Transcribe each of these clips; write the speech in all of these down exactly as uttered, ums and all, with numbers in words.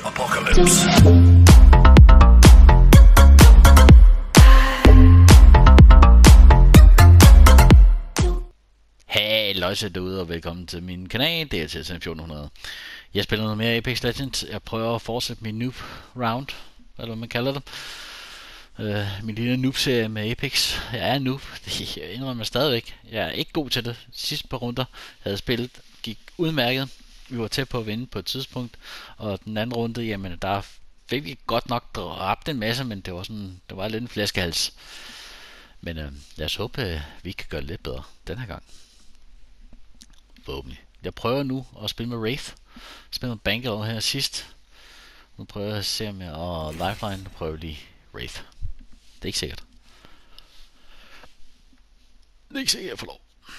Apocalypse. Hey, løjse derude, og velkommen til min kanal. Det er til fjorten hundrede. Jeg spiller noget mere Apex Legends. Jeg prøver at fortsætte min noob round, eller hvad man kalder det. Uh, min lille noob-serie med Apex. Jeg er noob, det jeg indrømmer stadigvæk. Jeg er ikke god til det. Sidste par runder havde spillet, gik udmærket. Vi var tæt på at vinde på et tidspunkt. Og den anden runde, jamen der fik vi godt nok dræbt en masse, men det var sådan, det var lidt en flæskehals. Men uh, lad os håbe, at vi kan gøre det lidt bedre den her gang. Forhåbentlig. Jeg prøver nu at spille med Wraith. Jeg spillede med Bangalore her sidst. Nu prøver jeg at se om jeg... Og Lifeline, nu prøver jeg lige Wraith. Det er ikke sikkert. Det er ikke sikkert, jeg får lov.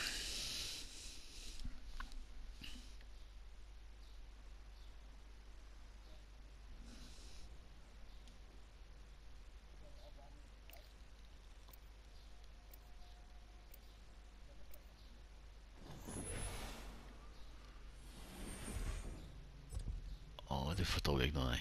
Åh, oh, det forstår jeg ikke noget af.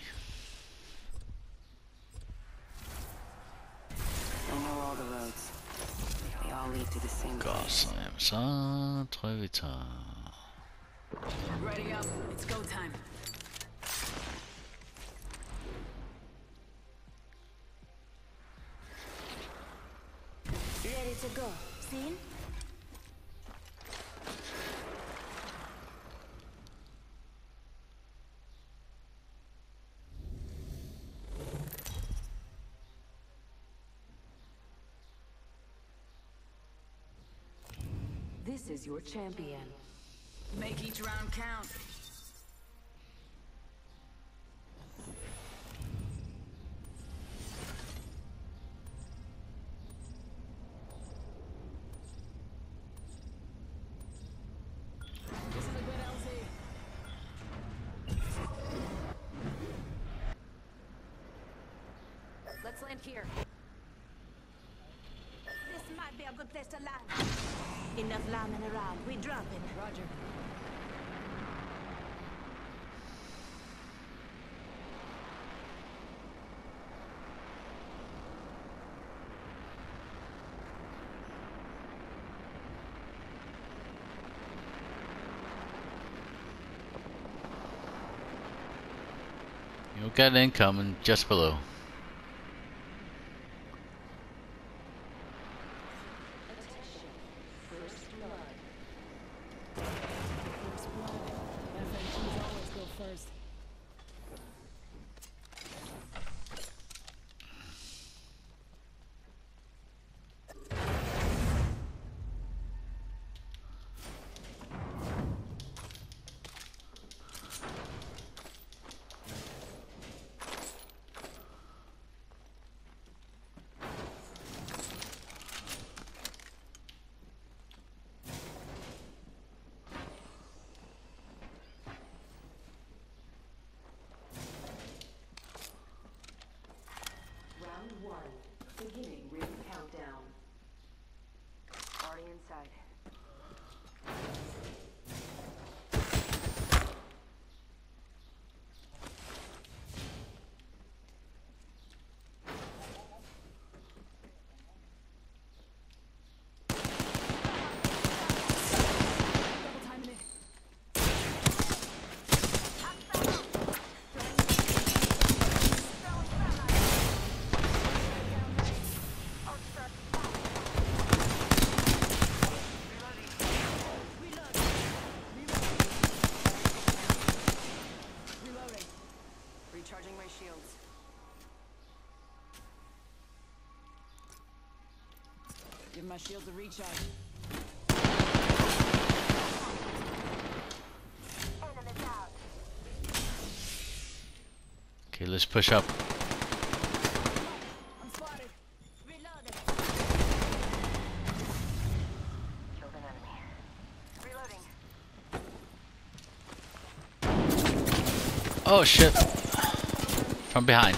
Godt, så, jamen, så tror jeg vi tager... Ready up, it's go time. Ready to go. Seen? This is your champion. Make each round count. This is a good L T. Let's land here. This might be a good place to land. Enough lambing around. We dropping. Roger. You'll get incoming just below. One. Beginning ring countdown. Already inside. Recharging my shields. Give my shields a recharge. Okay, let's push up. I'm spotted. Reloading. Killed an enemy. Reloading. Oh shit. From behind.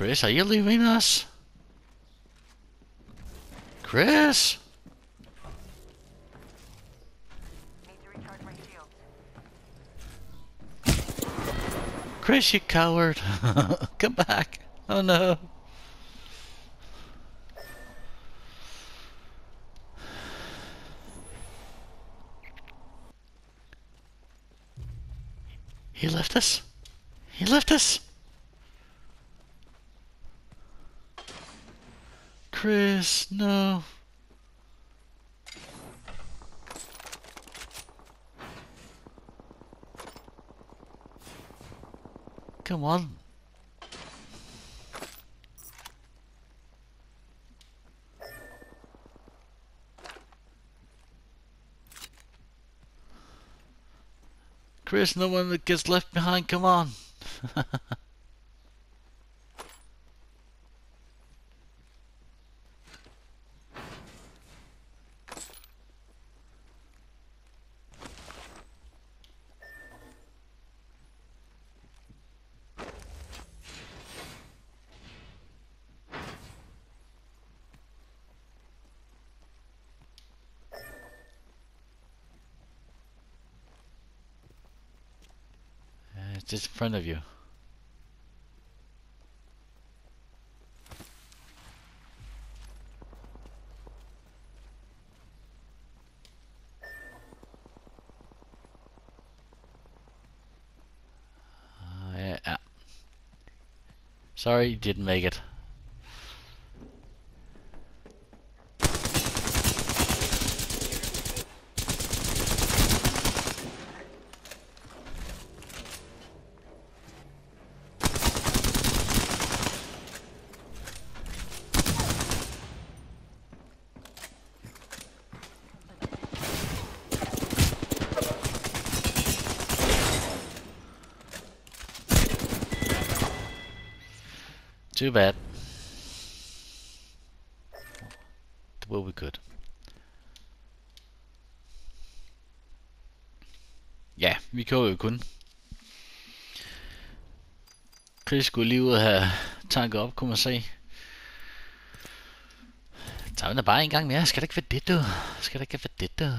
Chris, are you leaving us? Chris? Need to recharge my shields. Chris, you coward. Come back. Oh no. He left us. He left us. Chris, no. Come on. Chris, no one that gets left behind, come on. It's just in front of you. Uh, yeah, yeah. Sorry, you didn't make it. Too bad. Well, we could. Ja, vi kan jo kun. Chris skulle lige ud og have tanket op, kunne man se. Tager vi da bare en gang mere. Skal det ikke være det, du? Skal det ikke være det, du?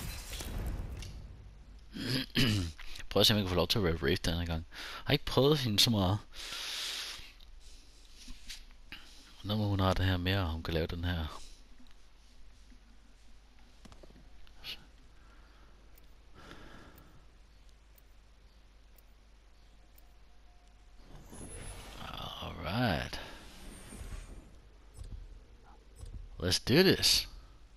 Prøv at se, om jeg kan få lov til at rap Wraith denne gang. Jeg har ikke prøvet hende så meget. Nu må hun have det her mere, og hun kan lave den her. Alright. Let's do this.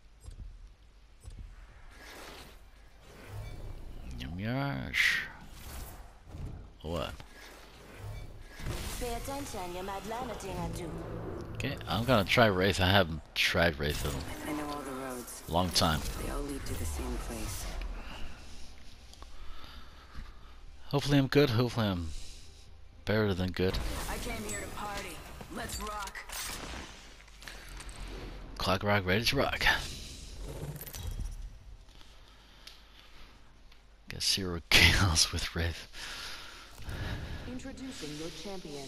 Yes. What? Pay attention, you might learn a thing or two. Okay, I'm gonna try Wraith. I haven't tried Wraith in I know all the roads. a long time. They all lead to the same place. Hopefully I'm good. Hopefully I'm better than good. I came here to party. Let's rock. Clock rock, ready to rock. Got zero kills with Wraith. Introducing your champion.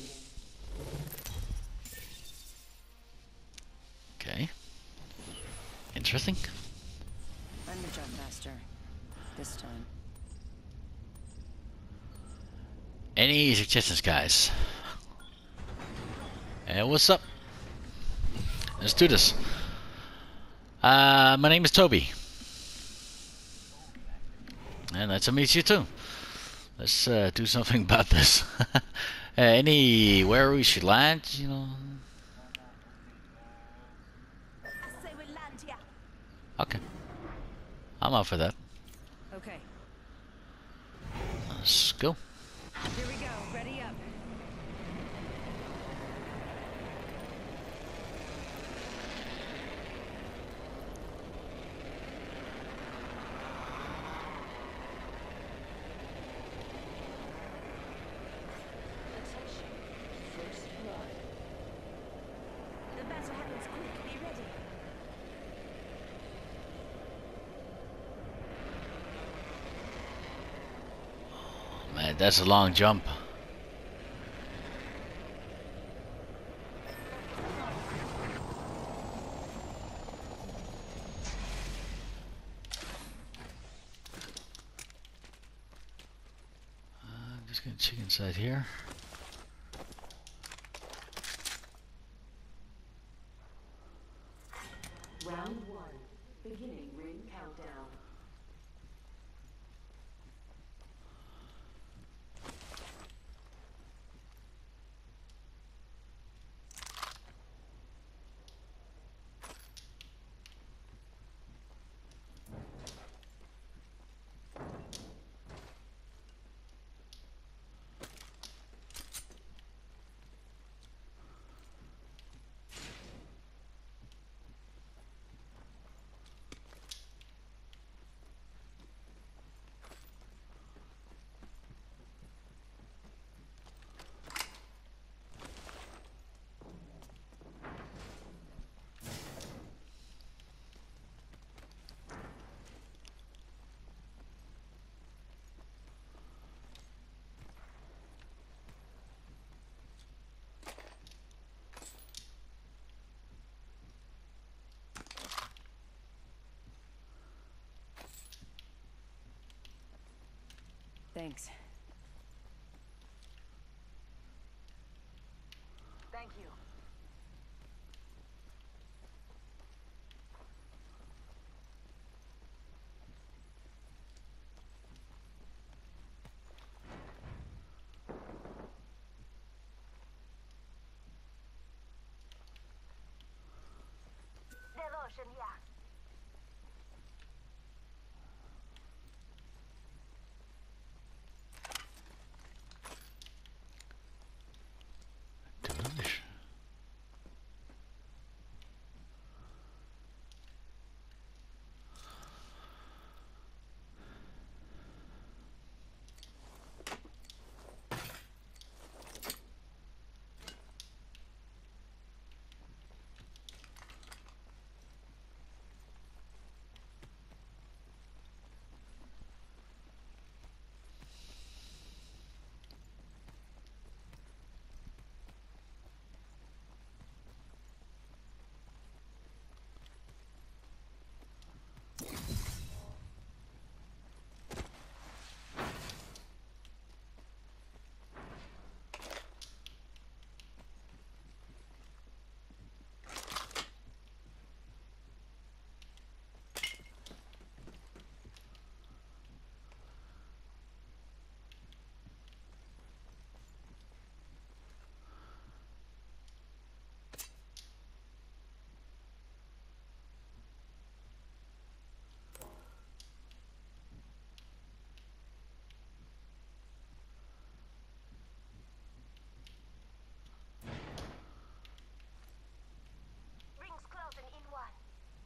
Okay. Interesting. Let me jump faster. This time. Any suggestions, guys? And what's up? Let's do this. Uh, my name is Toby. And nice to meet you too. Let's uh, do something about this. uh, anywhere we should land, you know? I say we land here. Okay. I'm up for that. Okay. Let's go. Here we go. Ready up. The battle happens quick. Be ready. Man, that's a long jump. gonna check inside here. Round one. Beginning ring countdown. Thanks. Thank you. Devotion, yeah. Delish. Rings closing in one.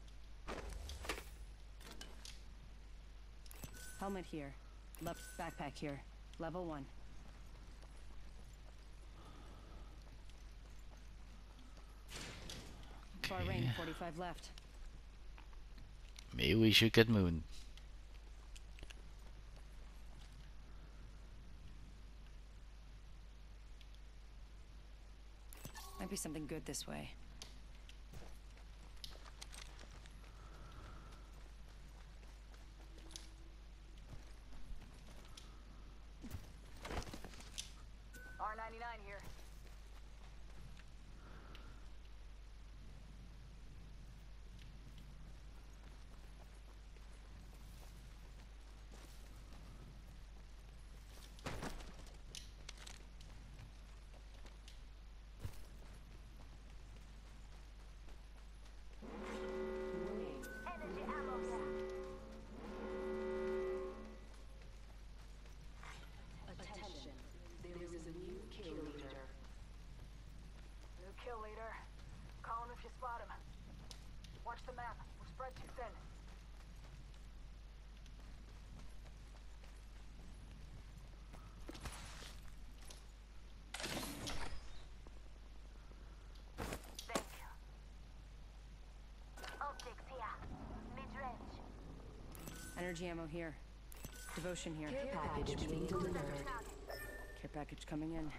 Helmet here. Left backpack here. Level one. Far Okay. range, forty-five left. Maybe we should get moving. Might be something good this way. R ninety-nine here. Warning. Energy ammo here. Attention. There is a new kill leader. New kill leader. Call him if you spot him. Watch the map. We're spread too thin. Thank you. Optics here. Mid-range. Energy ammo here. Devotion here. Care package being delivered. Care package coming in.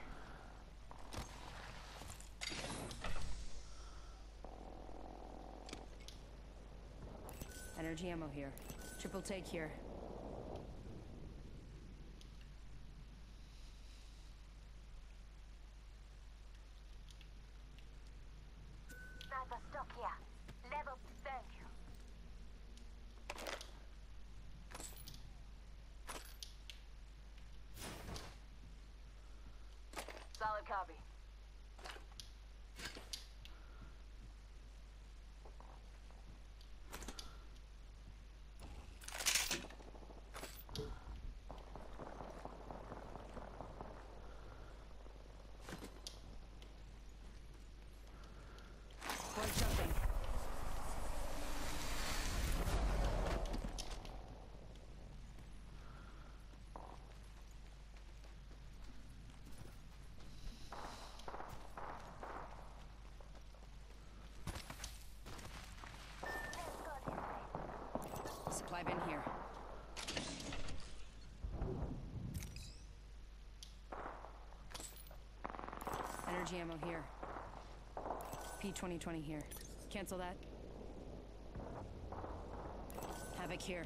Energy ammo here. Triple take here. Copy. Point jumping. Supply bin here. Energy ammo here. P twenty twenty here. Cancel that. Havoc here.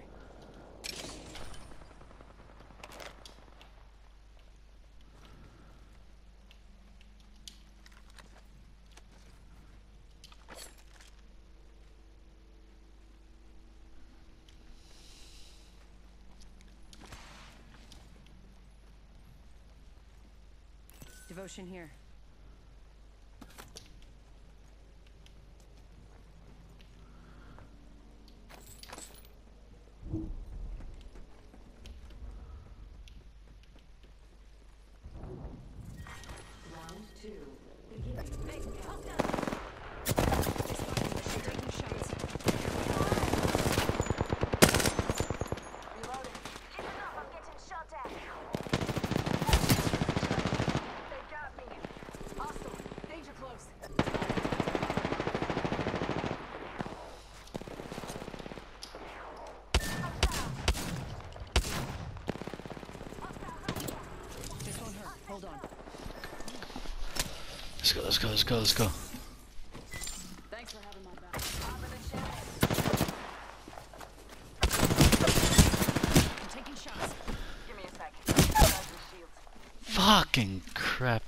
Devotion here. Round two. Beginning. Hey, hostile! They spotted us. They're taking shots. Reloading. Listen up, I'm getting shot at. They got me. Hostile. Danger close. This won't hurt. Hold on. Let's go, let's go, let's go, let's go. Thanks for having my back. I'm taking shots. Give me a sec. Got some shields. Fucking crap.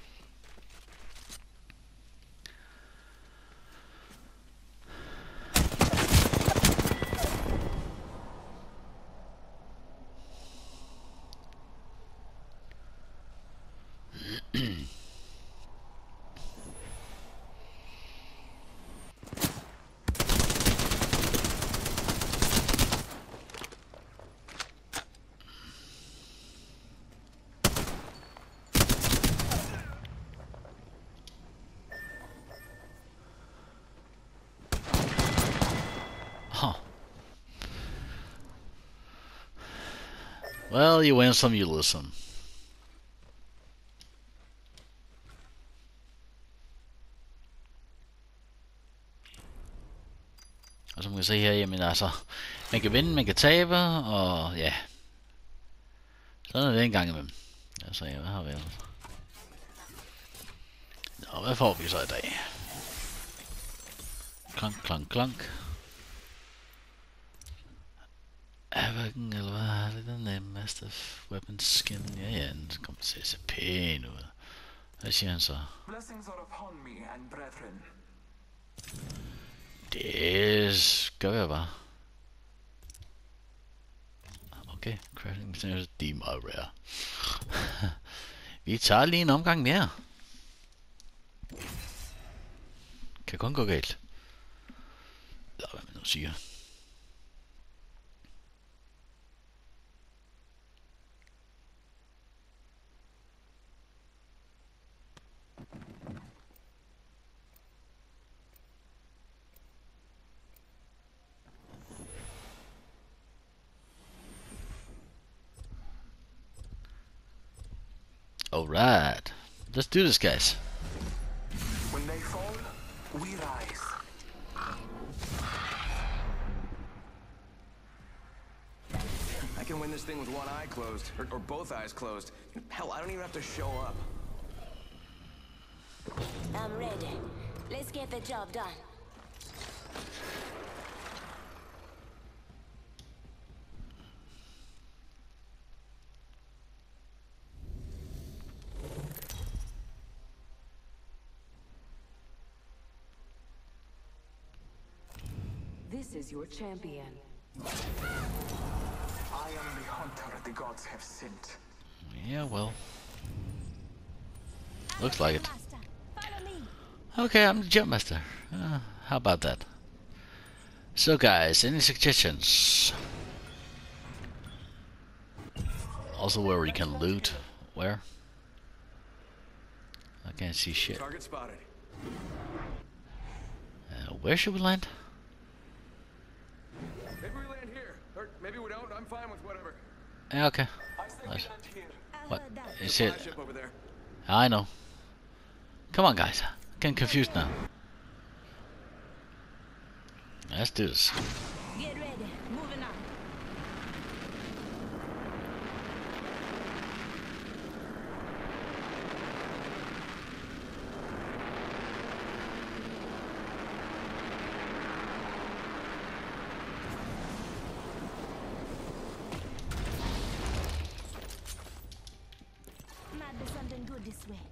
Huh. Well, you win some, you lose some. Og som man kan se her, jamen altså, man kan vinde, man kan tabe, og ja. Sådan er det en gang imellem. Lad os se, hvad har vi ellers? Nå, hvad får vi så i dag? Klank, klank, klank. Avagen, eller hvad er det, den nemmeste weapon skin? Ja, ja, den kommer til at se pæn ud. Hvad siger han så? Blessings are upon me and brethren. Det gør jeg bare. Okay, crafting materials, de er meget rare. Vi tager lige en omgang mere. Kan kun gå galt. Eller hvad man nu siger. Alright, let's do this, guys. When they fall, we rise. I can win this thing with one eye closed, or, or both eyes closed. Hell, I don't even have to show up. I'm ready. Let's get the job done. This is your champion. I am the hunter the gods have sent. Yeah, well. Looks like it. Master, follow me. Okay, I'm the jump master. Uh, how about that? So guys, any suggestions? Also where we can loot. Where? I can't see shit. Target spotted. Uh, where should we land? Maybe we land here, or maybe we don't. I'm fine with whatever. Yeah, okay. I say we Nice. land here. I What? heard that. Is it? Flagship over there. I know. Come on guys. I'm getting confused now. Let's do this. Get ready. Moving on. Might be something good this way.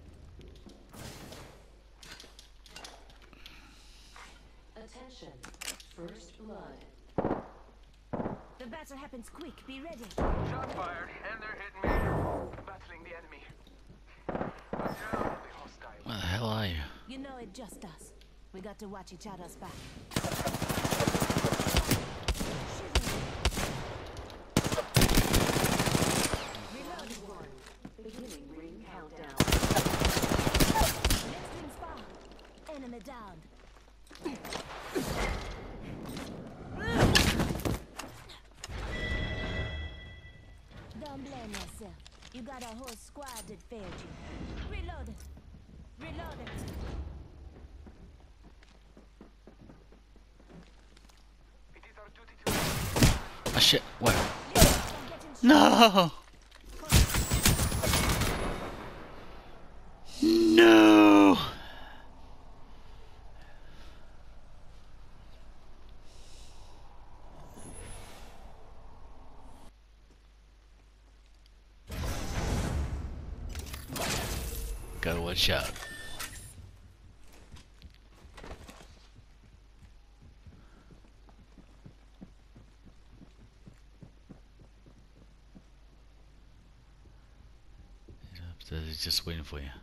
Attention. First blood. The battle happens quick. Be ready. Shot fired, and they're hitting me. Battling the enemy. Watch out, the hostile. Where the hell are you? You know it just us. We got to watch each other's back. Reloading one. Beginning ring countdown. Next ring spot. Enemy down. Don't blame yourself. You got a whole squad that failed you. Reload. Reload. It is our duty to... Ah shit, where? Don't get in No! No! Gotta watch out. He's upstairs, he's just waiting for you.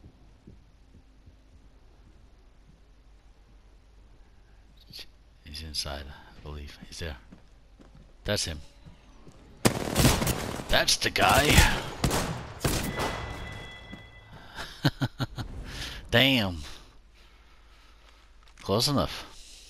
He's inside, I believe. He's there. That's him. That's the guy. Damn. Close enough.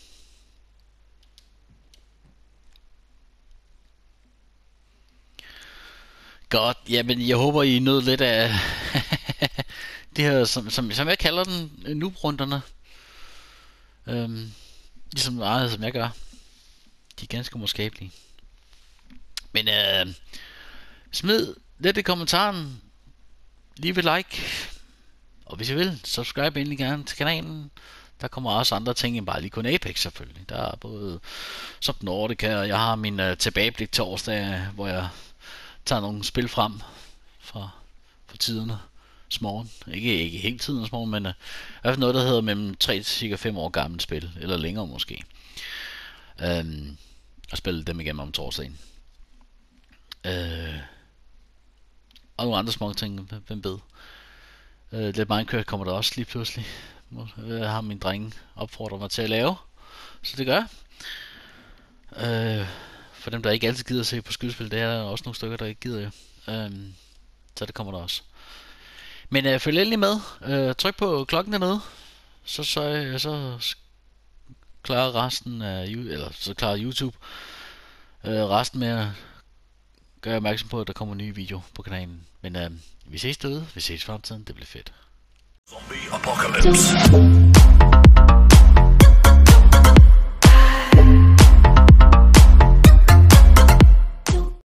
Godt. Jamen, jeg håber, I nød lidt af det her, som, som, som jeg kalder den, noob-runderne. Øhm, ligesom meget, som jeg gør. De er ganske umåskabelige. Men øh, smid lidt i kommentaren. Leave et like. Og hvis I vil, subscribe endelig gerne til kanalen. Der kommer også andre ting end bare lige kun Apex selvfølgelig. Der er både Subnautica, og jeg har min uh, tilbageblik torsdag, hvor jeg tager nogle spil frem fra, fra tiderne morgen. Ikke, ikke helt tidens morgen, men uh, i hvert fald noget, der hedder mellem tre til cirka fem år gammelt spil, eller længere måske. Um, og spille dem igennem om torsdagen. Uh, og nogle andre små ting, hvem ved. Uh, lidt Minecraft kommer der også lige pludselig. Uh, har min drenge opfordret mig til at lave, så det gør jeg. Uh, for dem der ikke altid gider at se på skydespil, det er der også nogle stykker der ikke gider jo. Uh, så det kommer der også. Men uh, følg endelig med. Uh, tryk på klokken dernede, så så så klarer resten af eller så klarer YouTube uh, resten med at gøre opmærksom på at der kommer nye videoer på kanalen. Men uh, vi ses derude, vi ses i fremtiden, det bliver fedt. Zombie apocalypse.